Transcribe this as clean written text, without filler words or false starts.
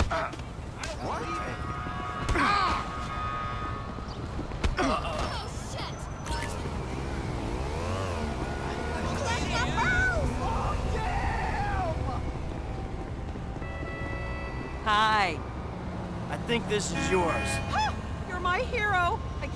What? Oh, shit! Hi. I think this is yours. You're my hero. I